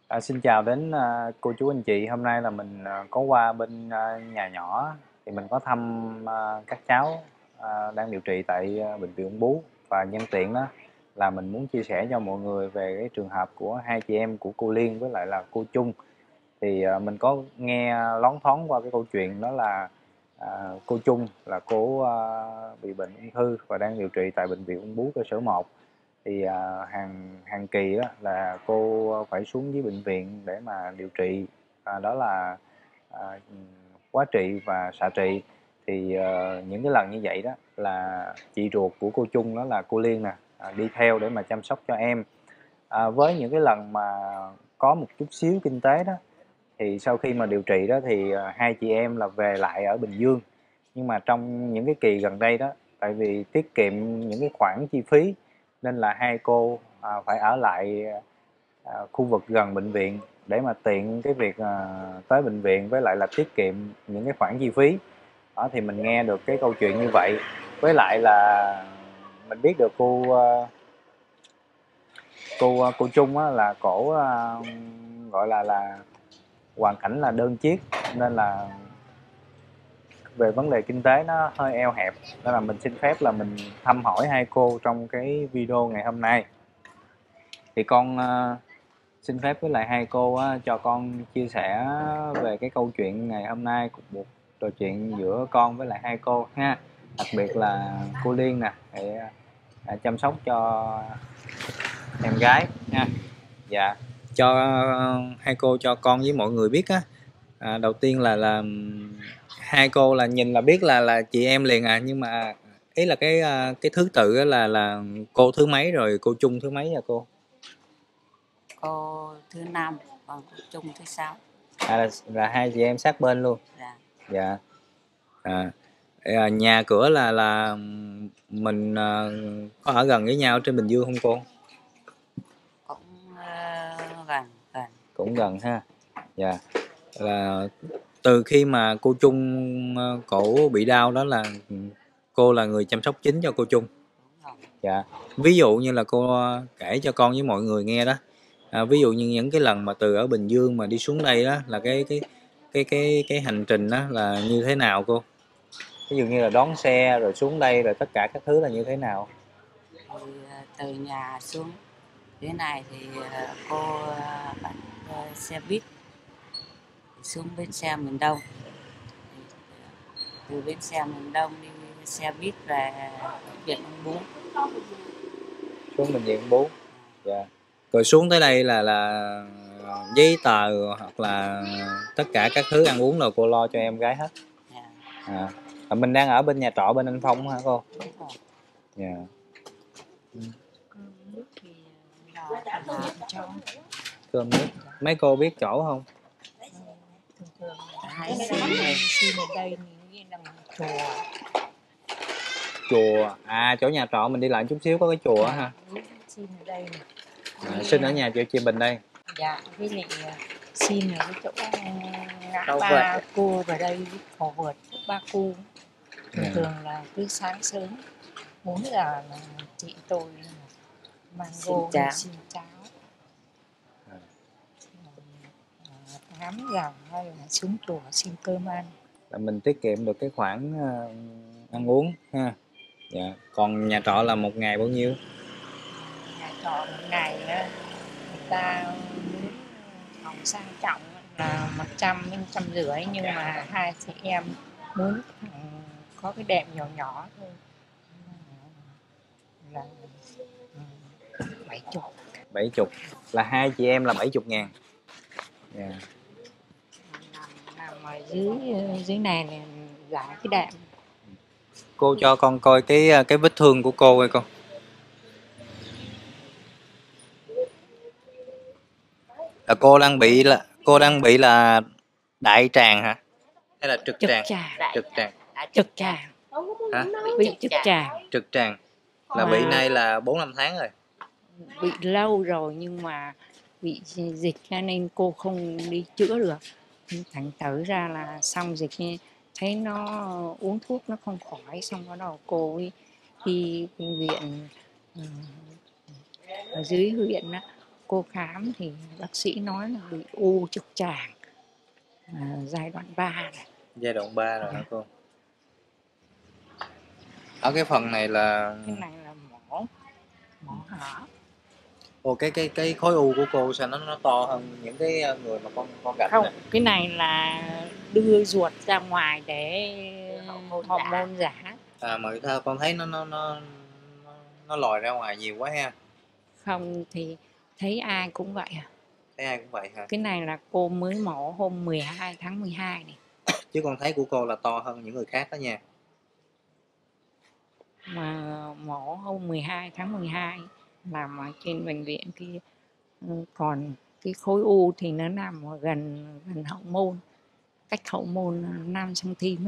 Xin chào đến cô chú anh chị. Hôm nay là mình có qua bên nhà nhỏ thì mình có thăm các cháu đang điều trị tại bệnh viện Ung Bướu, và nhân tiện đó là mình muốn chia sẻ cho mọi người về cái trường hợp của hai chị em của cô Liên với lại là cô Chung. Thì mình có nghe loáng thoáng qua cái câu chuyện đó là cô Chung là cô bị bệnh ung thư và đang điều trị tại bệnh viện Ung Bướu cơ sở 1. Thì hàng hàng kỳ đó là cô phải xuống dưới bệnh viện để mà điều trị, đó là à, hóa trị và xạ trị. Thì những cái lần như vậy đó là chị ruột của cô Chung, đó là cô Liên nè, đi theo để mà chăm sóc cho em. Với những cái lần mà có một chút xíu kinh tế đó, thì sau khi mà điều trị đó thì hai chị em là về lại ở Bình Dương. Nhưng mà trong những cái kỳ gần đây đó, tại vì tiết kiệm những cái khoản chi phí nên là hai cô phải ở lại khu vực gần bệnh viện để mà tiện cái việc tới bệnh viện, với lại là tiết kiệm những cái khoản chi phí đó. Thì mình nghe được cái câu chuyện như vậy, với lại là mình biết được cô Trung á, là cổ gọi là hoàn cảnh là đơn chiếc, nên là về vấn đề kinh tế nó hơi eo hẹp, nên là mình xin phép là mình thăm hỏi hai cô trong cái video ngày hôm nay. Thì con xin phép với lại hai cô cho con chia sẻ về cái câu chuyện ngày hôm nay, cuộc trò chuyện giữa con với lại hai cô ha, đặc biệt là cô Liên nè, để chăm sóc cho em gái nha. Dạ, cho hai cô cho con với mọi người biết á. Đầu tiên là hai cô là nhìn là biết là chị em liền nhưng mà ý là cái thứ tự á là cô thứ mấy rồi cô Chung thứ mấy nha cô? Cô thứ 5, còn cô Chung thứ 6. Là hai chị em sát bên luôn. Dạ. Dạ. Nhà cửa là mình có ở gần với nhau trên Bình Dương không cô? Cũng gần gần. Cũng gần ha. Dạ. Là từ khi mà cô Chung cổ bị đau đó là cô là người chăm sóc chính cho cô Chung. Dạ. Ví dụ như là cô kể cho con với mọi người nghe đó. Ví dụ như những cái lần mà từ ở Bình Dương mà đi xuống đây đó là cái hành trình đó là như thế nào cô? Ví dụ như là đón xe rồi xuống đây rồi tất cả các thứ là như thế nào? Thì từ nhà xuống phía này thì cô bắt xe buýt xuống bến xe miền Đông. Từ bến xe miền Đông đi xe buýt về bệnh viện Ung Bướu. Xuống bệnh viện bố. Dạ. Rồi xuống tới đây là giấy tờ hoặc là tất cả các thứ ăn uống là cô lo cho em gái hết. Dạ. Mình đang ở bên nhà trọ bên anh Phong hả cô? Đúng rồi. Dạ. Nước thì làm cho Cơm nước. Mấy cô biết chỗ không? thường thường hay xin ở đây như là một chùa. Chùa. Chỗ nhà trọ mình đi lại chút xíu có cái chùa ha. Xin ở đây À, xin ở nhà chị Bình đây. Dạ, với lại xin ở cái chỗ ngã ba cô vào đây cầu vượt Ba Cu. Thường thường là cứ sáng sớm 4 giờ là chị tôi mang vô xin cháo. Ngắm rằng hay là xuống chùa xin cơm ăn. Là mình tiết kiệm được cái khoản ăn uống ha. Dạ. Còn nhà trọ là một ngày bao nhiêu? Nhà trọ một ngày người ta muốn phòng sang trọng là 100 đến 150, nhưng mà hai chị em muốn có cái đệm nhỏ nhỏ thôi là 70. 70 là hai chị em là 70.000. Yeah. Nằm ở dưới này là giải cái đệm. Cô cho con coi cái vết thương của cô coi con. Cô đang bị là đại tràng hả? Hay là trực tràng? Trực tràng. Hả? Bị trực tràng. Trực tràng. Là bị nay là 4-5 tháng rồi. Bị lâu rồi nhưng mà bị dịch cho nên cô không đi chữa được. Thành thử ra là xong dịch thấy nó uống thuốc nó không khỏi, xong bắt đầu cô đi bệnh viện ở dưới huyện đó, cô khám thì bác sĩ nói là bị u trực tràng giai đoạn 3 này. Giai đoạn 3 rồi hả cô? Ở cái phần này là Cái này là mổ hở. Ồ, cái khối u của cô sao nó to hơn những cái người mà con gặp Không, nè. cái này là đưa ruột ra ngoài để hormone giả. Mà con thấy nó lòi ra ngoài nhiều quá ha. Không thì thấy ai cũng vậy à. Thấy ai cũng vậy hả? Cái này là cô mới mổ hôm 12 tháng 12 này. Chứ con thấy của cô là to hơn những người khác đó nha. Mà mổ hôm 12 tháng 12 làm ở trên bệnh viện kia. Còn cái khối u thì nó nằm ở gần hậu môn, cách hậu môn 5 cm.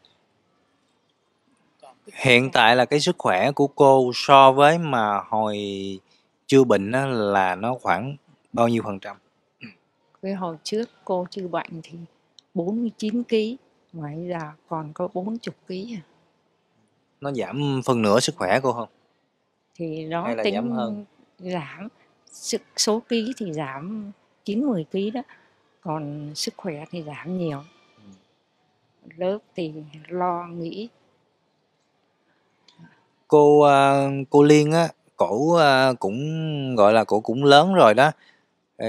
Hiện tại là cái sức khỏe của cô so với mà hồi chưa bệnh á, là nó khoảng bao nhiêu phần trăm? Cái hồi trước cô chưa bệnh thì 49 kg, mà bây giờ còn có 40 kg à. Nó giảm phân nửa sức khỏe cô không? Thì nó Hay là giảm hơn? giảm số ký thì giảm 9-10 kg đó, còn sức khỏe thì giảm nhiều. Lớp thì lo nghĩ. Cô Liên á, cổ cũng gọi là cổ cũng lớn rồi đó. Ờ,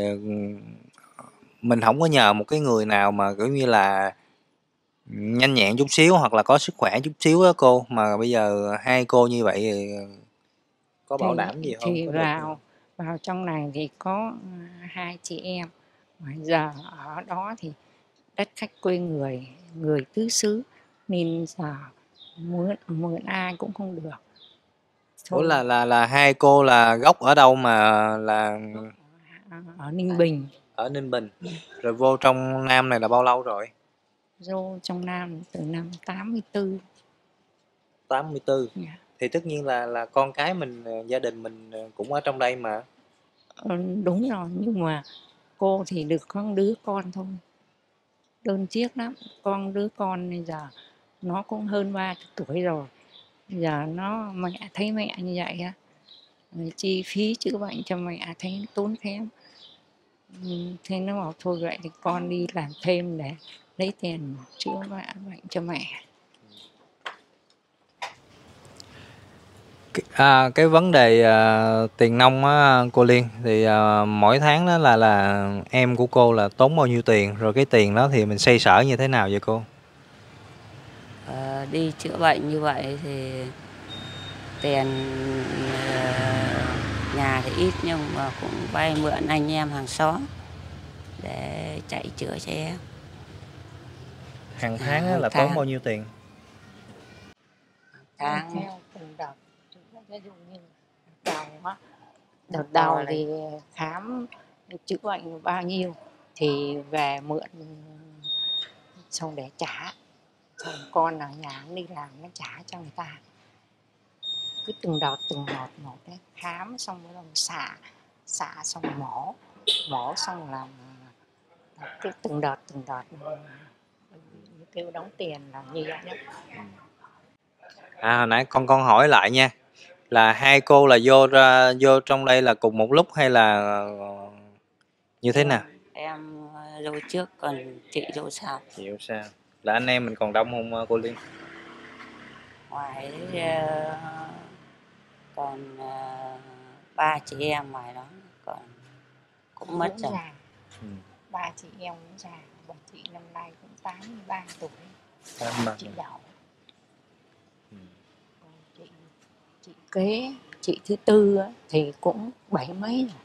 mình không có nhờ một cái người nào mà kiểu như là nhanh nhẹn chút xíu hoặc là có sức khỏe chút xíu á cô, mà bây giờ hai cô như vậy thì có bảo đảm gì không? Thì Có được không? vào trong này thì có hai chị em, mà giờ ở đó thì đất khách quê người tứ xứ, nên giờ mượn ai cũng không được. Ủa Thôi, là hai cô là gốc ở đâu mà là ở Ninh Bình. ở Ninh Bình, rồi vô trong Nam này là bao lâu rồi? Vô trong Nam từ năm 84. 84. Dạ. Thì tất nhiên là con cái mình, gia đình mình cũng ở trong đây mà. Đúng rồi, nhưng mà cô thì được có đứa con thôi, đơn chiếc lắm. Con đứa con bây giờ nó cũng hơn 30 tuổi rồi, giờ mẹ thấy mẹ như vậy á, chi phí chữa bệnh cho mẹ thấy tốn kém. Thế nó bảo thôi vậy thì con đi làm thêm để lấy tiền chữa bệnh cho mẹ. Cái vấn đề tiền nong á cô Liên, thì mỗi tháng đó là em của cô là tốn bao nhiêu tiền, rồi cái tiền đó thì mình xoay sở như thế nào vậy cô? Đi chữa bệnh như vậy thì tiền nhà thì ít, nhưng mà cũng vay mượn anh em hàng xóm để chạy chữa cho em. Hàng tháng á, hàng là tháng. tốn bao nhiêu tiền? Tháng Theo từng đợt, ví dụ như đợt đầu thì khám chữa bệnh bao nhiêu thì về mượn xong để trả, xong con ở nhà đi làm nó trả cho người ta. Cứ từng đợt một đấy, khám xong rồi xạ xong mổ xong làm, cứ từng đợt kêu đóng tiền là như vậy đó. Hồi nãy con hỏi lại nha, là hai cô là vô trong đây là cùng một lúc hay là như thế nào? em vô trước còn chị vô sau. Chị vô sao? Là anh em mình còn đông không cô Liên? Ngoài còn 3 chị em ngoài đó còn cũng mất rồi. Ba chị em cũng già, bà chị năm nay cũng 83 tuổi. 83. Chị Đậu. Chị kế, chị thứ tư thì cũng 70 mấy rồi.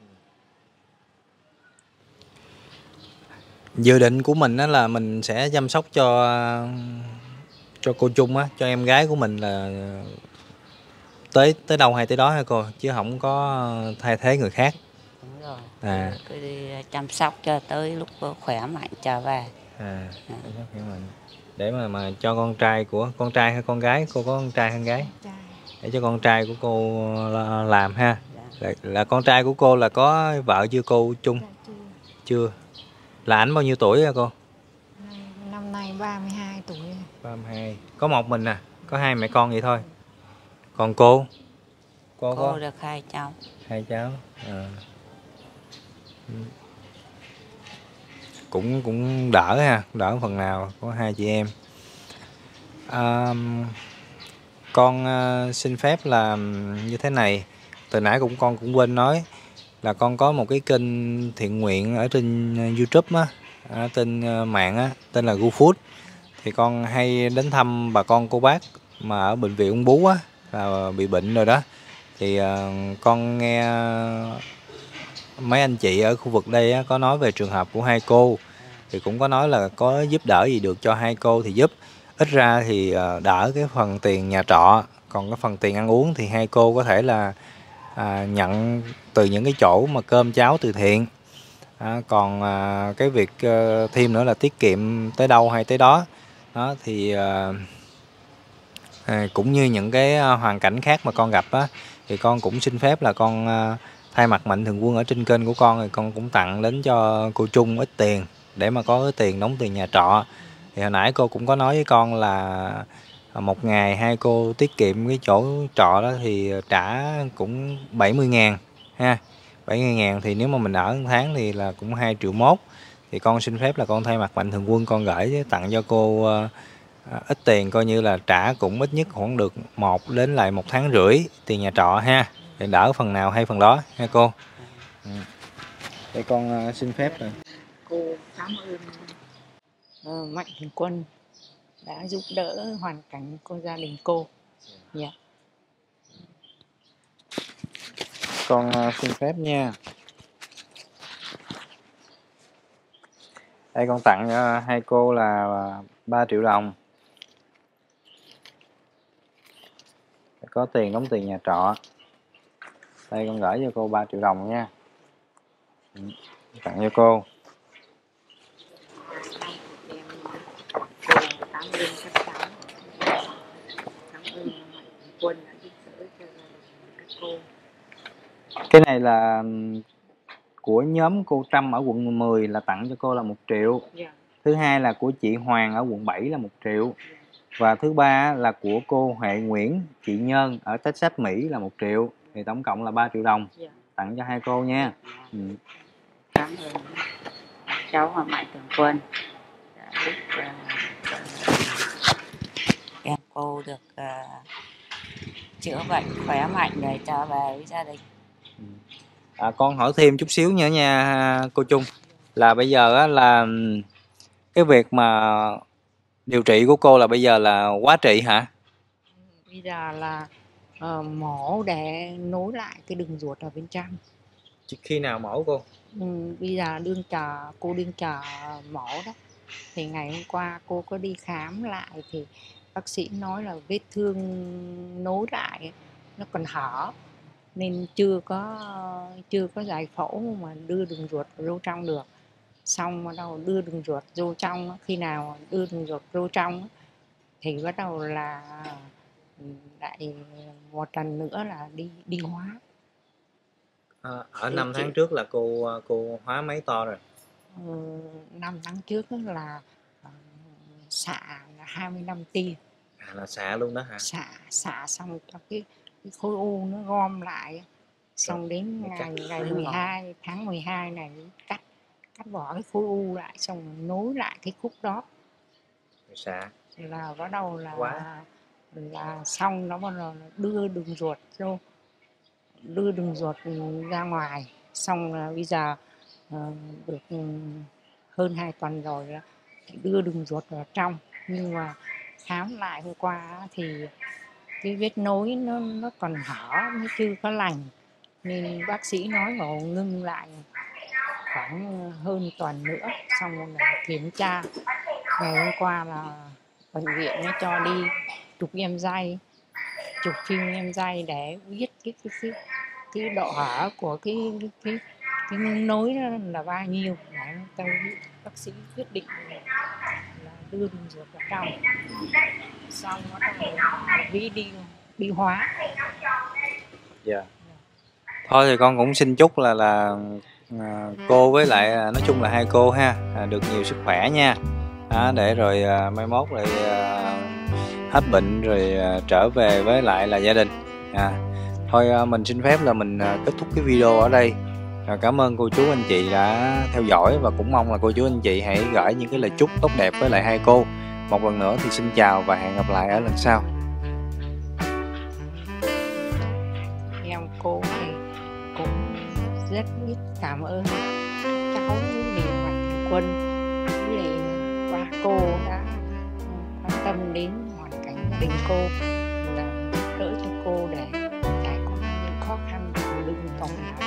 Dự định của mình đó là mình sẽ chăm sóc cho cô Trung á, cho em gái của mình là tới đâu hay tới đó hả cô, chứ không có thay thế người khác. Đúng rồi. À. Cứ đi chăm sóc cho tới lúc khỏe mạnh trở về. Để mà cho con trai hay con gái, cô có con trai hay con gái? Để cho con trai của cô làm ha. Là con trai của cô là có vợ chưa cô Trung? Chưa. Là ảnh bao nhiêu tuổi hả cô? Năm nay 32 tuổi. 32. Có một mình à? Có hai mẹ con vậy thôi. Còn cô? Cô được 2 cháu. 2 cháu. cũng đỡ ha, đỡ phần nào, có hai chị em. Con xin phép là như thế này, từ nãy con cũng quên nói là con có một cái kênh thiện nguyện ở trên YouTube á, ở trên mạng á, tên là GoFood. Thì con hay đến thăm bà con cô bác mà ở bệnh viện ung bướu á, là bị bệnh rồi đó. Thì con nghe mấy anh chị ở khu vực đây á, có nói về trường hợp của hai cô, thì cũng có nói là có giúp đỡ gì được cho hai cô thì giúp. Ít ra thì đỡ cái phần tiền nhà trọ, còn cái phần tiền ăn uống thì hai cô có thể là nhận từ những cái chỗ mà cơm cháo từ thiện. Còn cái việc thêm nữa là tiết kiệm tới đâu hay tới đó. Đó thì cũng như những cái hoàn cảnh khác mà con gặp á, thì con cũng xin phép là con thay mặt Mạnh Thường Quân ở trên kênh của con, thì con cũng tặng đến cho cô Trung ít tiền để mà có cái tiền đóng tiền nhà trọ. Thì hồi nãy cô cũng có nói với con là một ngày hai cô tiết kiệm cái chỗ trọ đó thì trả cũng 70.000 ha. 70.000 thì nếu mà mình ở 1 tháng thì là cũng 2,1 triệu. Thì con xin phép là con thay mặt Mạnh Thường Quân con gửi tặng cho cô ít tiền, coi như là trả cũng ít nhất khoảng được 1 đến lại 1,5 tháng tiền nhà trọ ha, để đỡ phần nào hay phần đó ha cô. Để con xin phép rồi. Cô cảm ơn Mạnh Thường Quân đã giúp đỡ hoàn cảnh của gia đình cô. Yeah. Con xin phép nha. Đây con tặng cho hai cô là 3 triệu đồng. Có tiền đóng tiền nhà trọ. Đây con gửi cho cô 3 triệu đồng nha. Tặng cho cô. Cảm ơn các cháu. Cảm ơn Mạnh Thường Quân đã giúp đỡ cho các cô. Cái này là của nhóm cô Trâm ở quận 10 là tặng cho cô là 1 triệu. Yeah. Thứ hai là của chị Hoàng ở quận 7 là 1 triệu. Và thứ ba là của cô Huệ Nguyễn, chị Nhân ở Texas Mỹ là 1 triệu. Thì tổng cộng là 3 triệu đồng. Yeah. Tặng cho hai cô nha. Cảm ơn cháu Mạnh Thường Quân đã giúp em cô được chữa bệnh khỏe mạnh để trở về với gia đình. Con hỏi thêm chút xíu nữa nha cô Trung, là bây giờ á, là cái việc mà điều trị của cô là bây giờ là quá trị hả? Bây giờ là mổ để nối lại cái đường ruột ở bên trong. Khi nào mổ cô? Bây giờ cô đương chờ mổ đó. Thì ngày hôm qua cô có đi khám lại thì bác sĩ nói là vết thương nối lại nó còn hở, nên chưa có giải phẫu mà đưa đường ruột vô trong được. Xong bắt đầu đưa đường ruột vô trong, khi nào đưa đường ruột vô trong thì bắt đầu là lại một lần nữa là đi hóa. Ở 5 tháng trước là cô hóa mấy to rồi? 5 tháng trước là xạ là 25 tia. Là xạ luôn đó hả? Xạ xong cho cái khối u nó gom lại, xong đến ngày 12 tháng 12 này cắt bỏ cái khối u lại, xong nối lại cái khúc đó. Xạ là bắt đầu là xong, nó bắt đầu đưa đường ruột ra ngoài. Xong là bây giờ được hơn 2 tuần rồi thì đưa đường ruột vào trong. Nhưng mà khám lại hôm qua thì cái vết nối nó còn hở, nó chưa có lành, nên bác sĩ nói bảo ngưng lại khoảng hơn tuần nữa. Xong rồi là kiểm tra ngày hôm qua là bệnh viện nó cho đi chụp phim em dây để biết cái độ hở của cái nối đó là bao nhiêu, để bác sĩ quyết định là đưa đường ruột vào trong. Xong nó đi hóa. Dạ. Thôi thì con cũng xin chúc là cô với lại nói chung là hai cô ha, được nhiều sức khỏe nha. Để rồi mai mốt lại hết bệnh rồi trở về với lại là gia đình. Thôi mình xin phép là mình kết thúc cái video ở đây. Cảm ơn cô chú anh chị đã theo dõi và cũng mong là cô chú anh chị hãy gửi những cái lời chúc tốt đẹp với lại hai cô. Một lần nữa thì xin chào và hẹn gặp lại ở lần sau. Em cô thì cũng rất biết cảm ơn cháu vì Mạnh Quân với lại ba cô đã quan tâm đến hoàn cảnh gia đình cô, là giúp đỡ cho cô để trải qua những khó khăn của đừng tổng lại.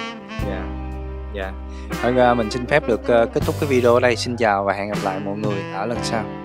Dạ. Mình xin phép được kết thúc cái video ở đây. Xin chào và hẹn gặp lại mọi người ở lần sau.